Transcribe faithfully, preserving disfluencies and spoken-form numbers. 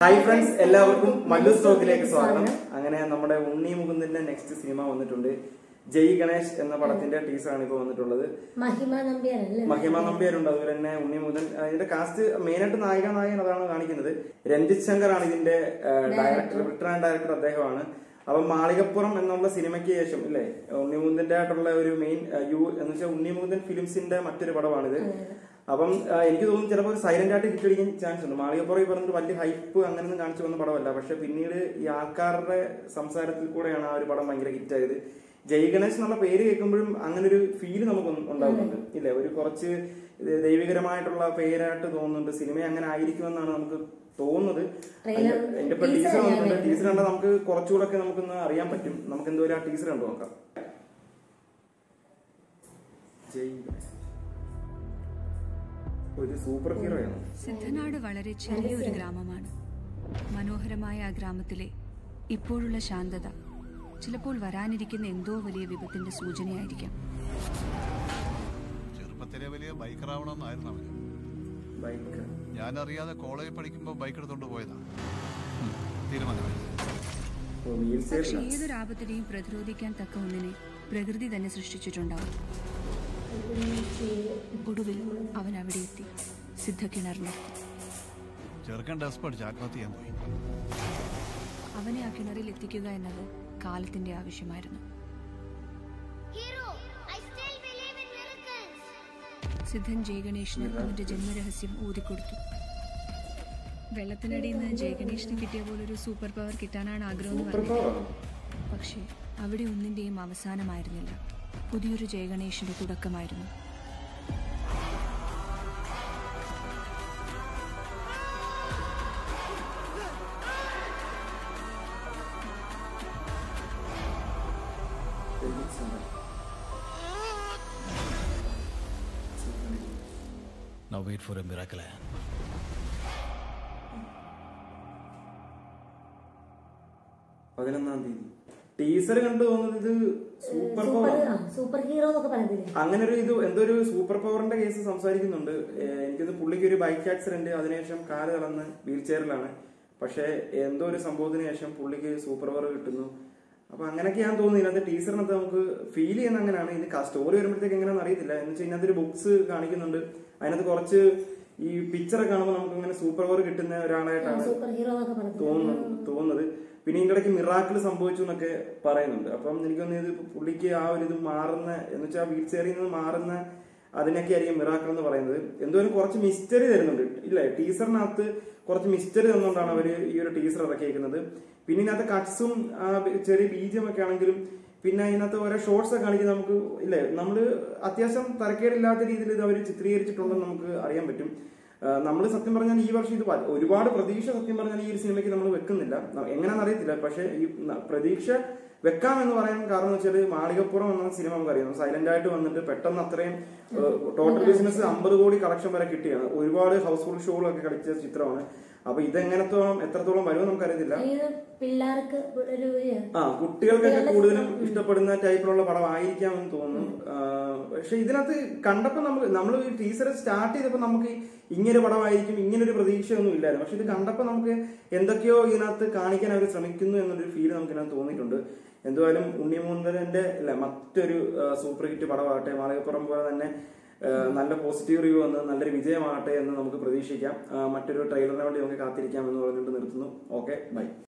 Hi friends, എല്ലാവർക്കും മല്ലു സ്റ്റോക്കിലേക്ക് സ്വാഗതം. അങ്ങനെ നമ്മുടെ ഉണ്ണി മുകുന്ദന്റെ നെക്സ്റ്റ് സിനിമ വന്നിട്ടുണ്ട്. ജയ് ഗണേഷ് എന്ന പടത്തിന്റെ ടീസറാണ് ഇപ്പോൾ വന്നിട്ടുള്ളത്. മഹിമ നമ്പ്യാരുണ്ട്, അതുപോലെ തന്നെ ഉണ്ണി മുകുന്ദൻ. ഇതിന്റെ കാസ്റ്റ് മെയിനായിട്ട് നായിക നായകൻ അതാണ് കാണിക്കുന്നത്. രഞ്ജിത് ശങ്കർ ആണ് ഇതിന്റെ ഡയറക്ടർ, റിട്ടേൺ ആൻഡ് ഡയറക്ടർ അദ്ദേഹമാണ്. അപ്പം മാളികപ്പുറം എന്നുള്ള സിനിമയ്ക്ക് ശേഷം ഇല്ലേ ഉണ്ണി മുകുന്ദന്റെ ആയിട്ടുള്ള ഒരു മെയിൻ യു എന്ന് വെച്ചാൽ ഉണ്ണി മുകുന്ദൻ ഫിലിംസിന്റെ മറ്റൊരു പടമാണിത്. അപ്പം എനിക്ക് തോന്നുന്നു ചിലപ്പോൾ സൈലന്റ് ആയിട്ട് ഹിറ്റ് അടിക്കാൻ ചാൻസ് ഉണ്ട്. മാളികപ്പുറം ഈ പറഞ്ഞിട്ട് വലിയ ഹൈപ്പ് അങ്ങനെയൊന്നും കാണിച്ചു വന്ന പടമല്ല. പക്ഷെ പിന്നീട് ഈ ആൾക്കാരുടെ സംസാരത്തിൽ കൂടെയാണ് ആ ഒരു പടം ഭയങ്കര ഹിറ്റ് ആയത്. ജയ് ഗണേഷ് എന്നുള്ള പേര് കേൾക്കുമ്പോഴും അങ്ങനെ ഒരു ഫീല് നമുക്ക് ഉണ്ടാകുന്നുണ്ട് ഇല്ലേ, ഒരു കുറച്ച് ദൈവികരമായിട്ടുള്ള പേരായിട്ട് തോന്നുന്നുണ്ട്. സിനിമ അങ്ങനെ ആയിരിക്കുമെന്നാണ് നമുക്ക് തോന്നുന്നത്. എന്റെ ഇപ്പൊ ടീച്ചർ വന്നിട്ടുണ്ട്. ടീച്ചർ കണ്ടാൽ നമുക്ക് കുറച്ചുകൂടെ ഒക്കെ നമുക്കൊന്ന് അറിയാൻ പറ്റും. നമുക്ക് എന്തോ ആ ടീച്ചർ കണ്ടു നോക്കാം. ജയ് ഗണേഷ് ഒരു സൂപ്പർ ഹീറോയാണ്. സിദ്ധനാട് വളരെ ചെറിയൊരു ഗ്രാമമാണ്. മനോഹരമായ ആ ഗ്രാമത്തിലെ ഇപ്പോഴുള്ള ശാന്തത ചിലപ്പോൾ വരാനിരിക്കുന്ന എന്തോ വലിയ വിപത്തിന്റെ സൂചനയായിരിക്കാം. ചെറുപ്പത്തിലെ വലിയ ബൈക്കറാവണമെന്നായിരുന്നു അവന്. ബൈക്ക് ഞാൻ അറിയാതെ കോളേജിൽ പഠിക്കുമ്പോൾ ബൈക്ക് എടുത്തോണ്ട് പോയതാണ്. തീരുമാനമായി. പക്ഷെ ഏതൊരു ആപത്തിനെയും പ്രതിരോധിക്കാൻ തക്ക ഒന്നിനെ പ്രകൃതി തന്നെ സൃഷ്ടിച്ചിട്ടുണ്ടാവും. ഒടുവിൽ അവൻ അവിടെ എത്തി. സിദ്ധ കിണറിലെത്തി. ചെറുക്കൻ ഡ്രസ് പഠിച്ച് ആത്മഹത്യ ചെയ്യാൻ പോയി. അവനെ ആ കിണറിൽ എത്തിക്കുക എന്നത് കാലത്തിന്റെ ആവശ്യമായിരുന്നു. സിദ്ധൻ ജയഗണേഷിന് അവന്റെ ജന്മരഹസ്യം ഊതിക്കൊടുത്തു. വെള്ളത്തിനടിയിൽ നിന്ന് ജയഗണേഷിന് കിട്ടിയ പോലൊരു സൂപ്പർ പവർ കിട്ടാനാണ് ആഗ്രഹം പറഞ്ഞത്. പക്ഷേ അവിടെ ഒന്നിന്റെയും അവസാനമായിരുന്നില്ല, പുതിയൊരു ജയഗണേഷിന്റെ തുടക്കമായിരുന്നു. Now wait for a miracle. പതിനൊന്നാം തീയതി ടീസർ കണ്ടു തോന്നുന്നത് ഇത് സൂപ്പർ പവർ സൂപ്പർ ഹീറോ അങ്ങനെ ഒരു ഇത് എന്തോ ഒരു സൂപ്പർ പവറിന്റെ കേസ് സംസാരിക്കുന്നുണ്ട്. എനിക്കത് പുള്ളിക്ക് ഒരു ബൈക്ക് ആക്സിഡന്റ്, അതിനുശേഷം കാല് കളന്ന് വീൽ ചെയറിലാണ്. പക്ഷെ എന്തോ ഒരു സംഭവത്തിന് ശേഷം പുള്ളിക്ക് സൂപ്പർ പവർ കിട്ടുന്നു. അപ്പൊ അങ്ങനെയൊക്കെയാണ് തോന്നുന്നത്. ഇതിനകത്ത് ടീച്ചറിനകത്ത് നമുക്ക് ഫീൽ ചെയ്യുന്ന അങ്ങനെയാണ്. ഇത് സ്റ്റോറി വരുമ്പോഴത്തേക്ക് എങ്ങനെയാണെന്ന് അറിയത്തില്ല. എന്ന് വെച്ചാൽ ഇതിനകത്ത് ഒരു ബുക്സ് കാണിക്കുന്നുണ്ട്. അതിനകത്ത് കുറച്ച് ഈ പിക്ചറൊക്കെ കാണുമ്പോൾ നമുക്ക് ഇങ്ങനെ സൂപ്പർ പവർ കിട്ടുന്ന ഒരാളായിട്ടാണ് തോന്നുന്നത് തോന്നുന്നത് പിന്നെ ഇതിന്റെ ഇടയ്ക്ക് മിറാക്കിൾ സംഭവിച്ചു എന്നൊക്കെ പറയുന്നുണ്ട്. അപ്പം എനിക്കൊന്ന് ഇത് പുള്ളിക്ക് ആ ഒരു ഇത് മാറുന്ന എന്ന് വെച്ചാൽ വീൽ ചെയറിൽ നിന്ന് മാറുന്ന അതിനൊക്കെ ആയിരിക്കും മിറാക്കിൾ എന്ന് പറയുന്നത്. എന്തോരം കുറച്ച് മിസ്റ്ററി തരുന്നുണ്ട് ഇല്ലേ ടീച്ചറിനകത്ത്, കുറച്ച് മിസ്റ്ററി തന്നുകൊണ്ടാണ് അവര് ഈ ഒരു ടീച്ചർ ഇറക്കിയിരിക്കുന്നത്. പിന്നെ ഇതിനകത്ത് കട്ട്സും ചെറിയ ബീജം ഒക്കെ ആണെങ്കിലും പിന്നെ അതിനകത്ത് ഓരോ ഷോർട്സ് ഒക്കെ കാണിക്കുന്നത് നമുക്ക് ഇല്ലേ, നമ്മള് അത്യാവശ്യം തരക്കേടില്ലാത്ത രീതിയിൽ ഇത് അവർ ചിത്രീകരിച്ചിട്ടുണ്ടെന്ന് നമുക്ക് അറിയാൻ പറ്റും. നമ്മൾ സത്യം പറഞ്ഞാൽ ഈ വർഷം ഇത് ഒരുപാട് പ്രതീക്ഷ സത്യം പറഞ്ഞാൽ ഈ ഒരു സിനിമയ്ക്ക് നമ്മൾ വെക്കുന്നില്ല. എങ്ങനെയാണെന്ന് അറിയത്തില്ല. പക്ഷെ ഈ പ്രതീക്ഷ വെക്കാമെന്ന് പറയാൻ കാരണം എന്ന് വെച്ചാൽ മാളികപ്പുറം എന്ന സിനിമ നമുക്കറിയാം, സൈലന്റ് ആയിട്ട് വന്നിട്ട് പെട്ടെന്ന് അത്രയും ടോട്ടൽ ബിസിനസ് അമ്പത് കോടി കളക്ഷൻ വരെ കിട്ടിയാണ്. ഒരുപാട് ഹൗസ്ഫുൾ ഷോകളൊക്കെ കളിച്ച ചിത്രമാണ്. അപ്പൊ ഇതെങ്ങനത്തോളം എത്രത്തോളം വരുമോ നമുക്കറിയത്തില്ല. ആ കുട്ടികൾക്കൊക്കെ കൂടുതലും ഇഷ്ടപ്പെടുന്ന ടൈപ്പിലുള്ള പടം ആയിരിക്കാമെന്ന് തോന്നുന്നു. പക്ഷെ ഇതിനകത്ത് കണ്ടപ്പോ നമ്മൾ നമ്മൾ ഈ ടീസർ സ്റ്റാർട്ട് ചെയ്തപ്പോ നമുക്ക് ഇങ്ങനെ പടമായിരിക്കും ഇങ്ങനൊരു പ്രതീക്ഷയൊന്നും ഇല്ലായിരുന്നു. പക്ഷെ ഇത് കണ്ടപ്പോ നമുക്ക് എന്തൊക്കെയോ ഇതിനകത്ത് കാണിക്കാൻ അവർ ശ്രമിക്കുന്നു എന്നൊരു ഫീൽ നമുക്ക് ഇതിനകത്ത് തോന്നിയിട്ടുണ്ട്. എന്തായാലും ഉണ്ണി മുകുന്ദന്റെ അല്ല മറ്റൊരു സൂപ്പർ ഹിറ്റ് പടമാകട്ടെ, മാളികപ്പുറം പോലെ തന്നെ നല്ല പോസിറ്റീവ് റിവ്യൂ വന്ന് നല്ലൊരു വിജയമാകട്ടെ എന്ന് നമുക്ക് പ്രതീക്ഷിക്കാം. മറ്റൊരു ട്രെയിലറിന് വേണ്ടി നമുക്ക് കാത്തിരിക്കാം എന്ന് പറഞ്ഞുകൊണ്ട് നിർത്തുന്നു. Okay, by.